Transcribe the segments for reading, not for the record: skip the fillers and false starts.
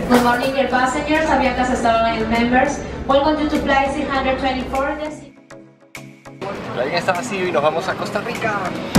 Good morning, dear passengers. Avianca's Starline members. Welcome you to flight 624. La línea está vacío y nos vamos a Costa Rica.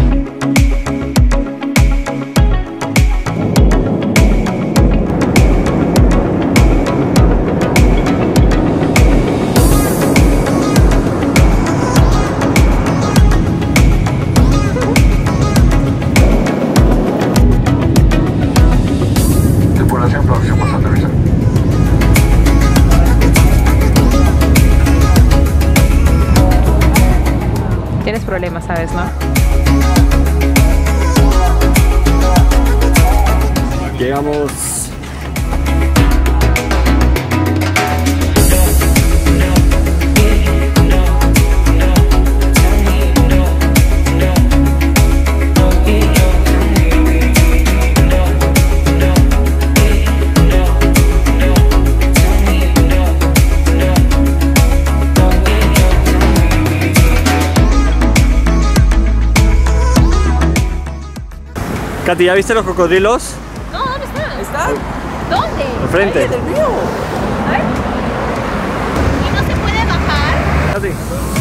Tienes problemas, ¿sabes, no? Llegamos. Katy, ¿ya viste los cocodrilos? No, ¿dónde están? ¿Están? ¿Dónde? Al frente. Ahí, en el mío. A ver. ¿Y no se puede bajar? Katy.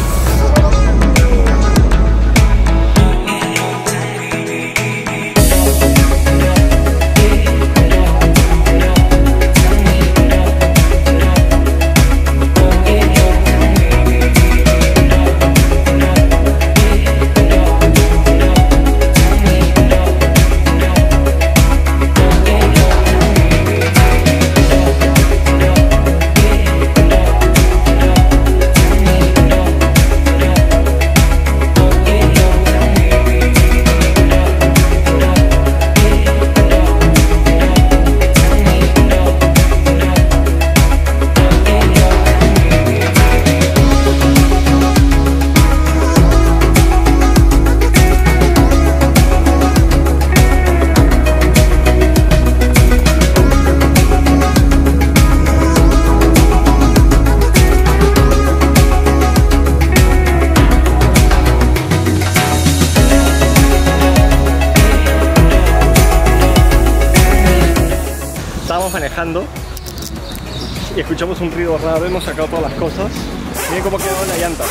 Estábamos manejando y escuchamos un ruido raro, hemos sacado todas las cosas. Miren cómo quedó la llanta.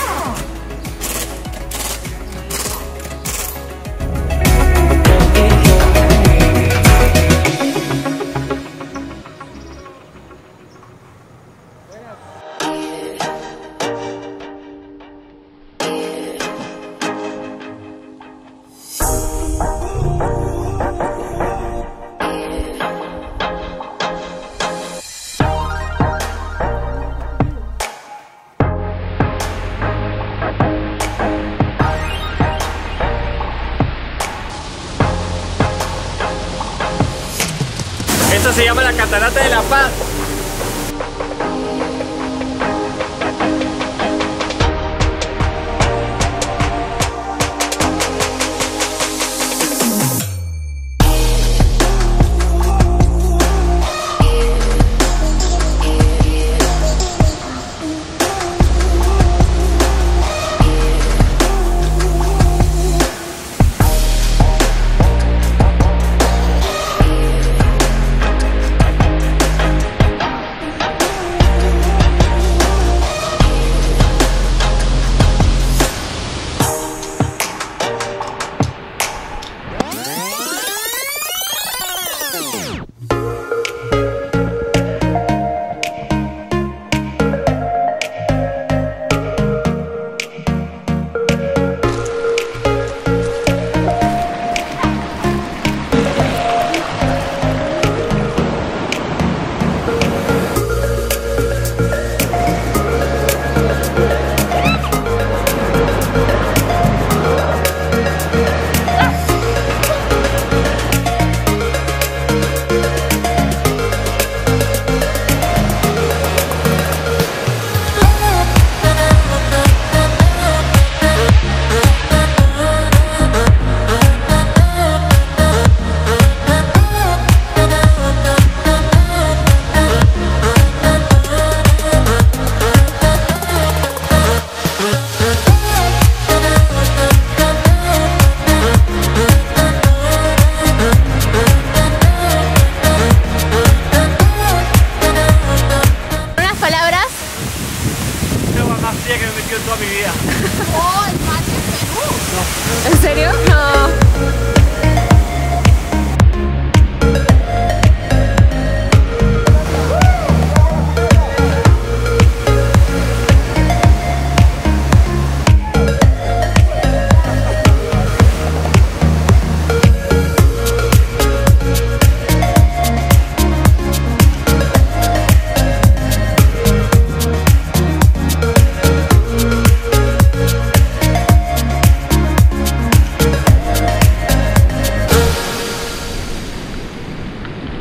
Esto se llama la Catarata de la Paz.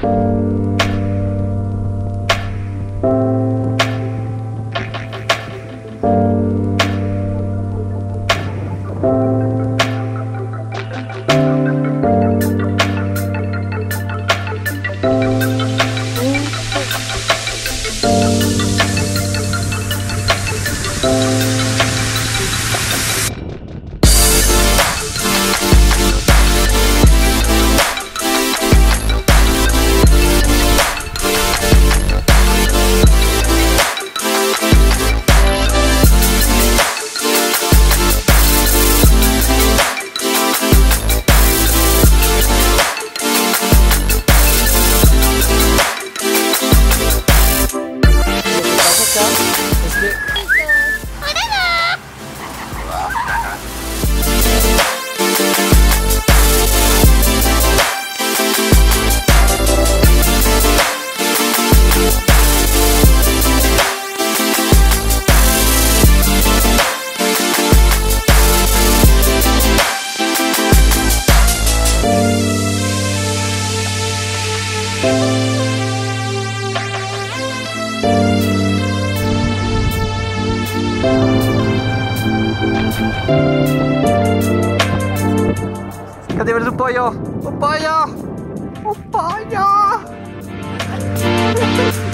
Katy, ves un pollo. ¡Un pollo! ¡Un pollo!